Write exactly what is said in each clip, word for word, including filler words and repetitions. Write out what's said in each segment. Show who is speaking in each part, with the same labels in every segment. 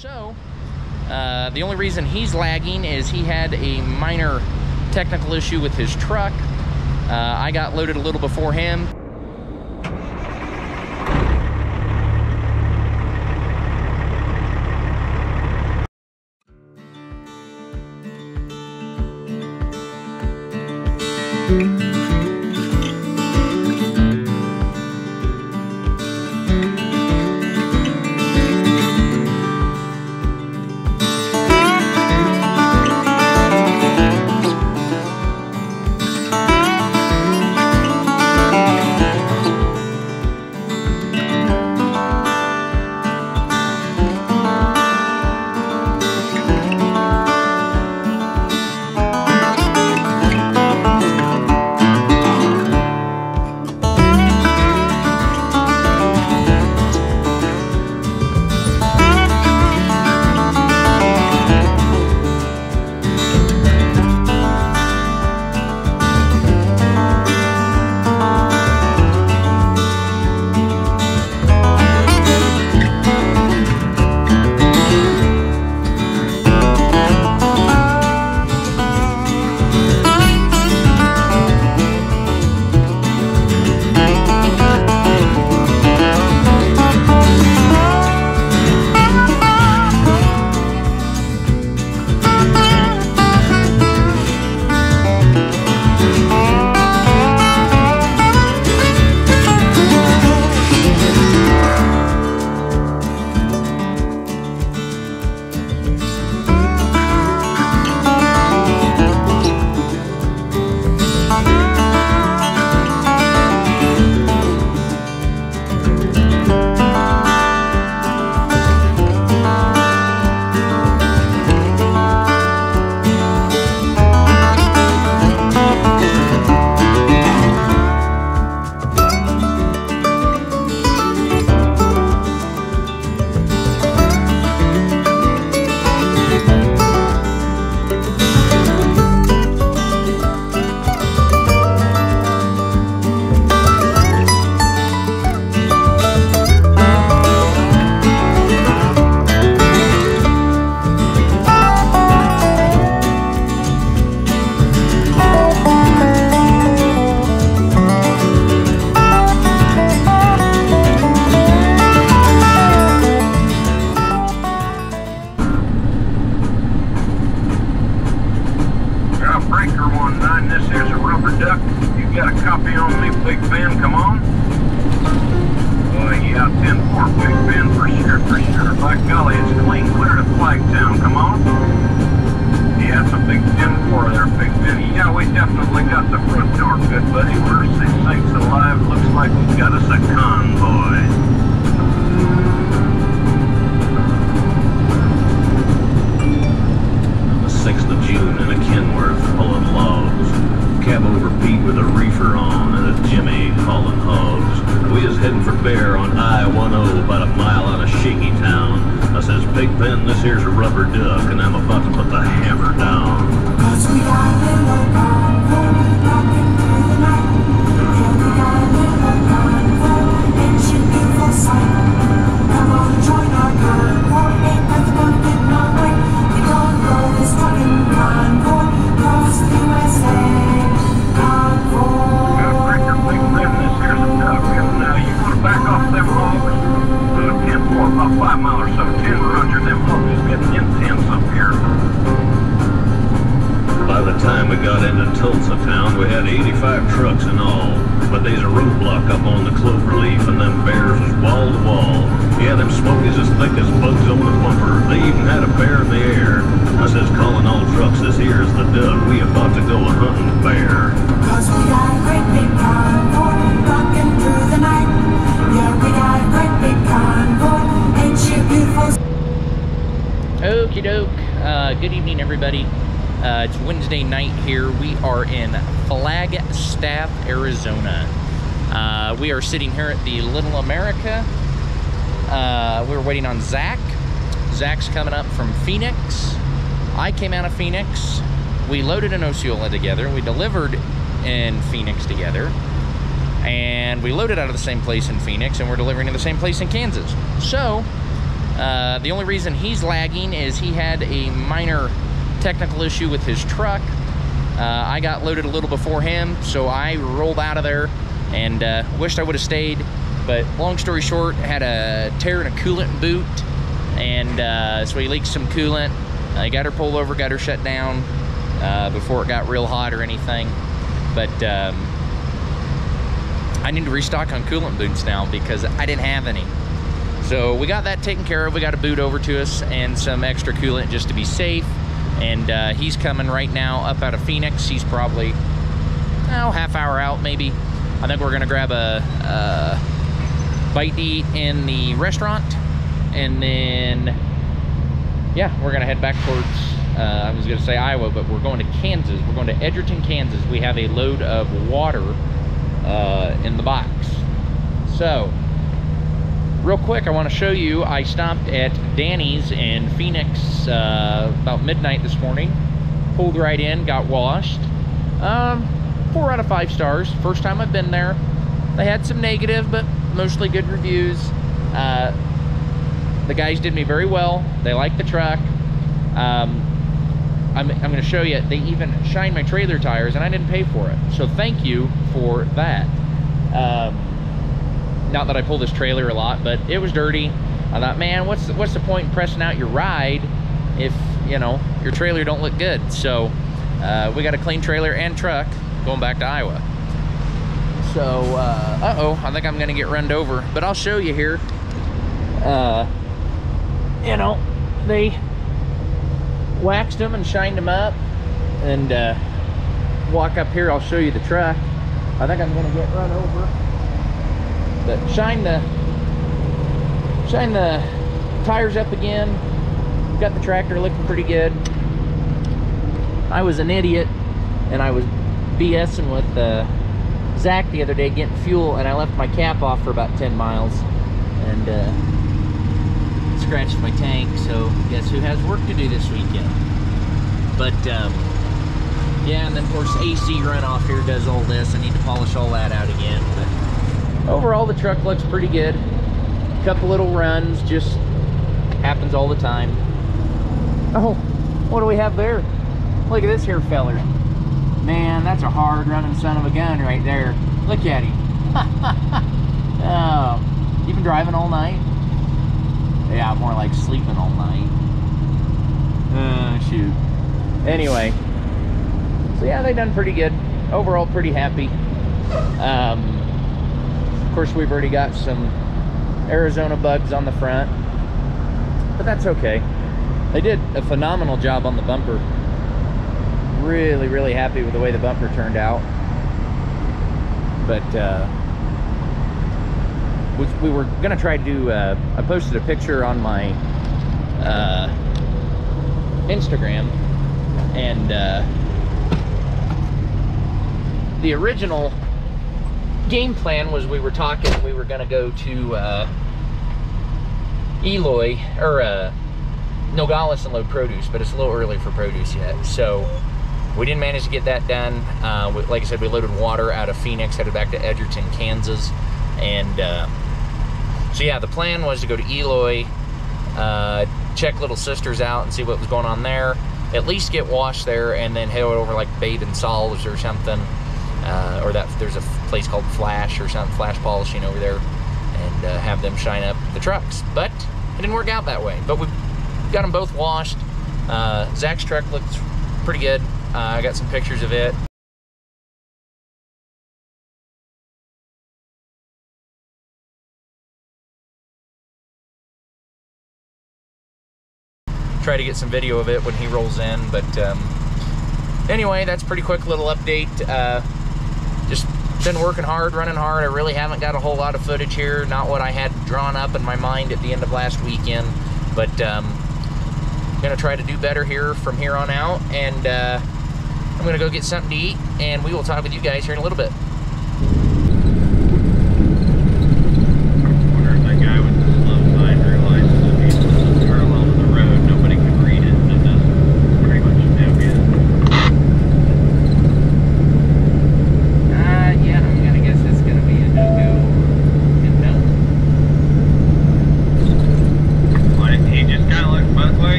Speaker 1: So, uh, the only reason he's lagging is he had a minor technical issue with his truck. Uh, I got loaded a little before him.
Speaker 2: This here's a rubber duck, and I'm about to put the hammer down. Cause we got a little convoy rocking through the night. Yeah, we got a little convoy, ain't you beautiful sight? Come on, join our convoy, ain't nothing gonna get in our way. We gonna roll this fucking convoy across the U S A. Convoy. Got a breaker, big friend, this here's a duck. And uh, you wanna back off them hogs? Uh, ten four, about five miles or so. ten roger, them hogs is getting intense up here. By the time we got into Tulsa town, we had eighty-five trucks in all. But there's a roadblock up on the cloverleaf, and them bears was wall to wall. Yeah, them smokies as thick as bugs on the bumper. They even had a bear in the air. I says, calling all trucks, this here's the duck. We about to go a hunting the bear. Cause we got a great big convoy rocking through the night. Yeah, we got a great big convoy. Ain't you beautiful?
Speaker 1: Okie doke. Uh, good evening, everybody. Uh, it's Wednesday night here. We are in Flagstaff, Arizona. Uh, we are sitting here at the Little America. Uh, we're waiting on Zach. Zach's coming up from Phoenix. I came out of Phoenix. We loaded an Osceola together. We delivered in Phoenix together. And we loaded out of the same place in Phoenix, and we're delivering in the same place in Kansas. So, Uh, the only reason he's lagging is he had a minor technical issue with his truck. Uh, I got loaded a little before him, so I rolled out of there and uh, wished I would have stayed. But long story short, had a tear in a coolant boot, and uh, so he leaked some coolant. I uh, got her pulled over, got her shut down uh, before it got real hot or anything. But um, I need to restock on coolant boots now because I didn't have any. So we got that taken care of. We got a boot over to us and some extra coolant just to be safe. And uh, he's coming right now up out of Phoenix. He's probably, oh, half hour out maybe. I think we're gonna grab a, a bite to eat in the restaurant. And then, yeah, we're gonna head back towards, uh, I was gonna say Iowa, but we're going to Kansas. We're going to Edgerton, Kansas. We have a load of water uh, in the box. So, real quick, I want to show you, I stopped at Danny's in Phoenix uh, about midnight this morning. Pulled right in, got washed. Um, four out of five stars. First time I've been there. They had some negative, but mostly good reviews. Uh, the guys did me very well. They liked the truck. Um, I'm, I'm going to show you, they even shined my trailer tires, and I didn't pay for it. So thank you for that. Um, Not that I pull this trailer a lot, but it was dirty. I thought, man, what's the, what's the point in pressing out your ride if, you know, your trailer don't look good? So uh, we got a clean trailer and truck going back to Iowa. So, uh, uh-oh, I think I'm gonna get runned over, but I'll show you here. Uh, you know, they waxed them and shined them up, and uh, walk up here, I'll show you the truck. I think I'm gonna get run over. But shine the shine the tires up again. Got the tractor looking pretty good. I was an idiot, and I was BSing with uh, Zach the other day getting fuel, and I left my cap off for about ten miles and uh, scratched my tank. So guess who has work to do this weekend? But um, yeah, and then of course A C runoff here does all this. I need to polish all that out again. But overall, the truck looks pretty good. Couple little runs, just happens all the time. Oh, what do we have there? Look at this here feller. Man, that's a hard running son of a gun right there. Look at him. Oh, you been driving all night? Yeah, more like sleeping all night. Uh, shoot. Anyway, so yeah, they done pretty good. Overall, pretty happy. Um, Of course, we've already got some Arizona bugs on the front, but that's okay. They did a phenomenal job on the bumper. Really, really happy with the way the bumper turned out. But uh, we, we were gonna try to do, uh, I posted a picture on my uh, Instagram, and uh, the original game plan was we were talking, we were gonna go to uh, Eloy, or uh, Nogales and load produce, but it's a little early for produce yet. So we didn't manage to get that done. Uh, we, like I said, we loaded water out of Phoenix, headed back to Edgerton, Kansas. And uh, so yeah, the plan was to go to Eloy, uh, check Little Sisters out and see what was going on there, at least get washed there, and then head over like Babe and Solves or something. Uh, or that there's a place called Flash or something, Flash Polishing over there, and uh, have them shine up the trucks. But it didn't work out that way. But we got them both washed. Uh, Zach's truck looks pretty good. Uh, I got some pictures of it. Try to get some video of it when he rolls in. But um, anyway, that's a pretty quick little update. Uh, just been working hard, running hard. I really haven't got a whole lot of footage here. Not what I had drawn up in my mind at the end of last weekend. But um, gonna try to do better here from here on out. And uh, I'm gonna go get something to eat, and we will talk with you guys here in a little bit.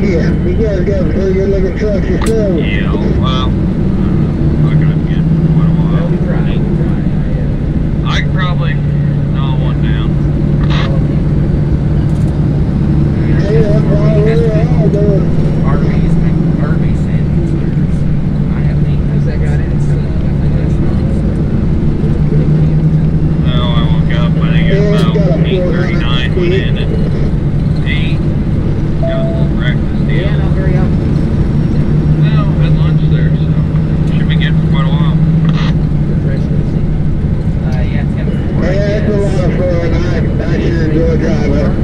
Speaker 3: Yeah, you guys got some pretty good looking trucks yourself.
Speaker 2: Yeah, well, I couldn't get quite a while.
Speaker 1: Well, we try, we try. I, uh,
Speaker 2: I could probably gnaw one down.
Speaker 3: Hey, that's all we're all doing.
Speaker 1: R V's, R V sandwich letters. I haven't eaten. How's that got in? It's still got like this.
Speaker 2: Well, I woke up, I think it was about eight thirty-nine, went in at eight. Got a little breakfast deal.
Speaker 1: Yeah, not very often.
Speaker 2: Well, had lunch there, so should be good for quite a while.
Speaker 1: Uh, yeah, ten four.
Speaker 3: Hey, that's a lot of fun. I, I sure enjoy driving.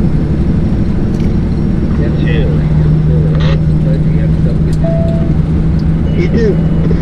Speaker 3: You too.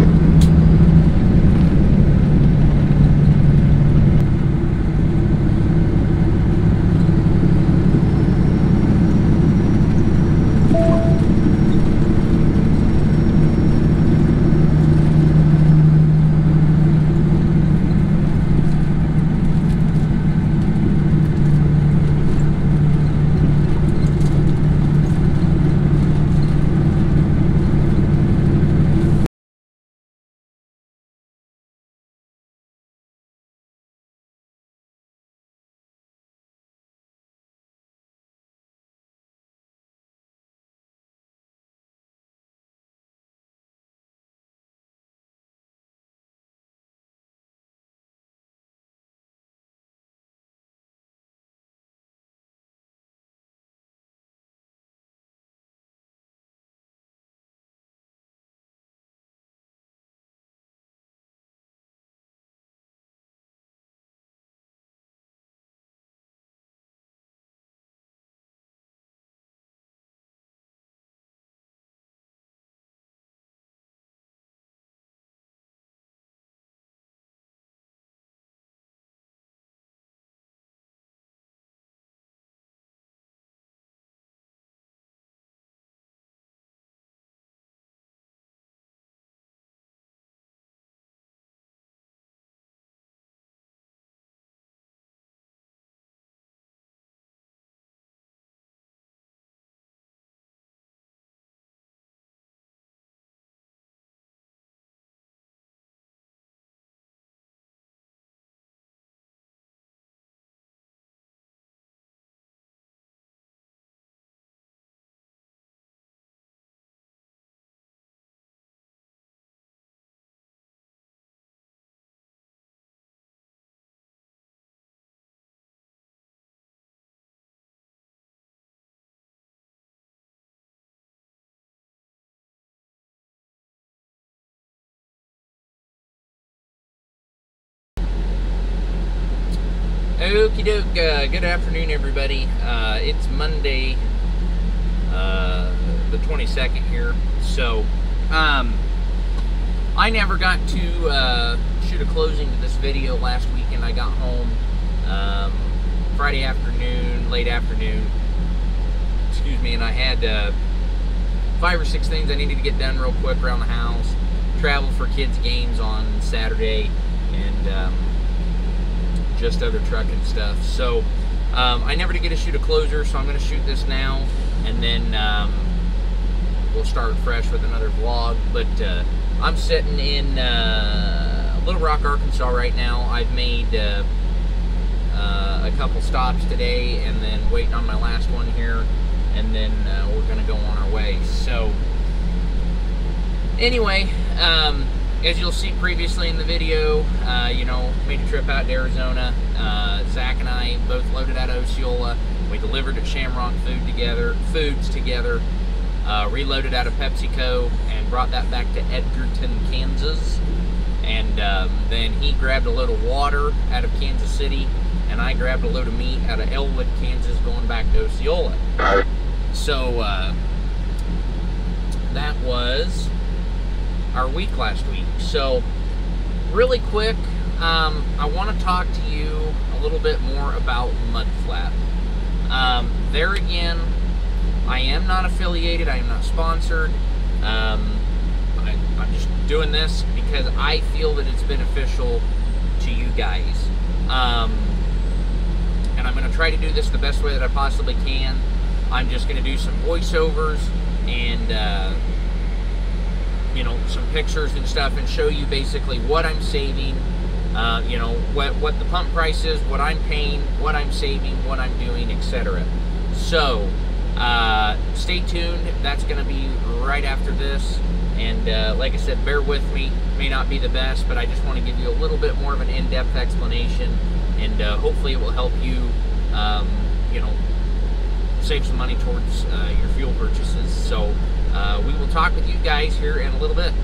Speaker 1: Okie doke, uh, good afternoon everybody. Uh, it's Monday, uh, the twenty-second here. So, um, I never got to uh, shoot a closing to this video last weekend. I got home um, Friday afternoon, late afternoon, excuse me, and I had uh, five or six things I needed to get done real quick around the house. Travel for kids' games on Saturday, and um, just other trucking stuff. So um, I never did get to shoot a closer, so I'm going to shoot this now, and then um, we'll start fresh with another vlog. But uh, I'm sitting in uh, Little Rock, Arkansas right now. I've made uh, uh, a couple stops today, and then waiting on my last one here, and then uh, we're going to go on our way. So anyway, um, as you'll see previously in the video, uh, you know, made a trip out to Arizona. Uh, Zach and I both loaded out of Osceola. We delivered at Shamrock Food together, Foods together. Uh, reloaded out of PepsiCo and brought that back to Edgerton, Kansas. And um, then he grabbed a load of water out of Kansas City, and I grabbed a load of meat out of Elwood, Kansas, going back to Osceola. So uh, that was our week last week. So really quick, um, I want to talk to you a little bit more about Mudflap. Um, there again, I am not affiliated, I am not sponsored. Um, I, I'm just doing this because I feel that it's beneficial to you guys. Um, and I'm going to try to do this the best way that I possibly can. I'm just going to do some voiceovers and uh, you know, some pictures and stuff, and show you basically what I'm saving, uh, you know, what what the pump price is, what I'm paying, what I'm saving, what I'm doing, et cetera. So uh, stay tuned. That's going to be right after this. And uh, like I said, bear with me. May not be the best, but I just want to give you a little bit more of an in-depth explanation, and uh, hopefully it will help you, um, you know, save some money towards uh, your fuel purchases. So uh, we will talk with you guys here in a little bit.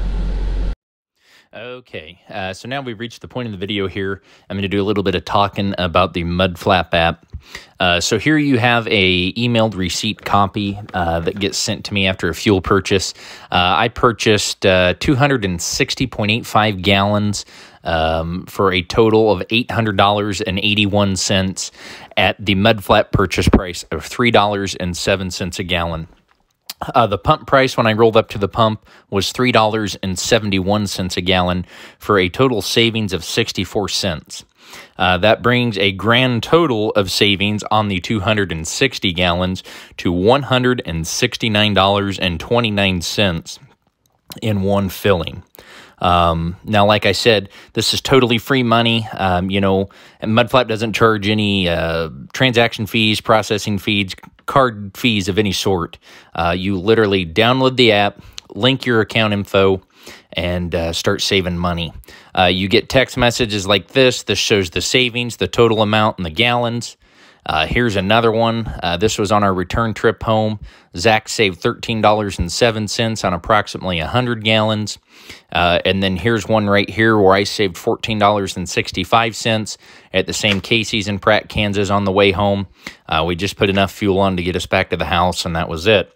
Speaker 1: Okay, uh, so now we've reached the point in the video here. I'm going to do a little bit of talking about the Mudflap app. Uh, so here you have a emailed receipt copy uh, that gets sent to me after a fuel purchase. Uh, I purchased uh, two hundred sixty point eight five gallons um, for a total of eight hundred dollars and eighty-one cents at the Mudflap purchase price of three dollars and seven cents a gallon. Uh, the pump price when I rolled up to the pump was three dollars and seventy-one cents a gallon for a total savings of sixty-four cents. Uh, that brings a grand total of savings on the two hundred sixty gallons to one hundred sixty-nine dollars and twenty-nine cents in one filling. Um, now, like I said, this is totally free money. Um, you know, and Mudflap doesn't charge any uh, transaction fees, processing fees, card fees of any sort. Uh, you literally download the app, link your account info, and uh, start saving money. Uh, you get text messages like this. This shows the savings, the total amount, and the gallons. Uh, here's another one. Uh, this was on our return trip home. Zach saved thirteen dollars and seven cents on approximately one hundred gallons. Uh, and then here's one right here where I saved fourteen dollars and sixty-five cents at the same Casey's in Pratt, Kansas on the way home. Uh, we just put enough fuel on to get us back to the house, and that was it.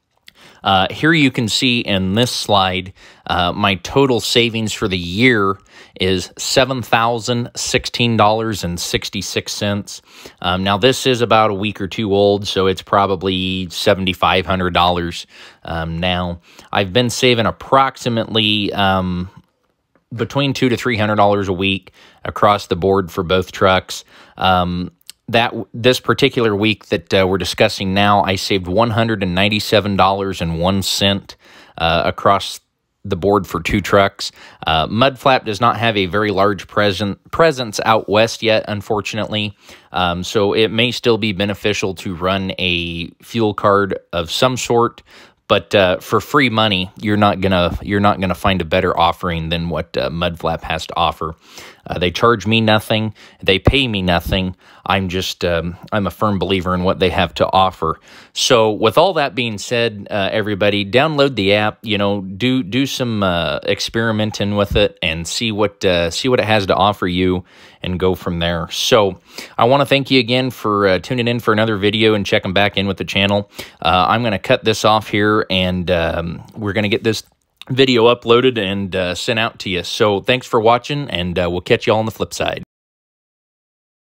Speaker 1: Uh, here you can see in this slide, uh, my total savings for the year is seven thousand sixteen dollars and sixty-six cents. Um, now, this is about a week or two old, so it's probably seven thousand five hundred dollars um, now. I've been saving approximately um, between two hundred to three hundred dollars a week across the board for both trucks. Um, That this particular week that uh, we're discussing now, I saved one hundred ninety-seven dollars and one cent uh, across the board for two trucks. Uh, Mudflap does not have a very large present, presence out west yet, unfortunately. Um, so it may still be beneficial to run a fuel card of some sort. But uh, for free money, you're not gonna you're not gonna find a better offering than what uh, Mudflap has to offer. Uh, they charge me nothing. They pay me nothing. I'm just um, I'm a firm believer in what they have to offer. So with all that being said, uh, everybody, download the app. You know, do do some uh, experimenting with it and see what uh, see what it has to offer you, and go from there. So I want to thank you again for uh, tuning in for another video and checking back in with the channel. Uh, I'm going to cut this off here, and um, we're going to get this video uploaded and uh, sent out to you. So thanks for watching, and uh, we'll catch you all on the flip side.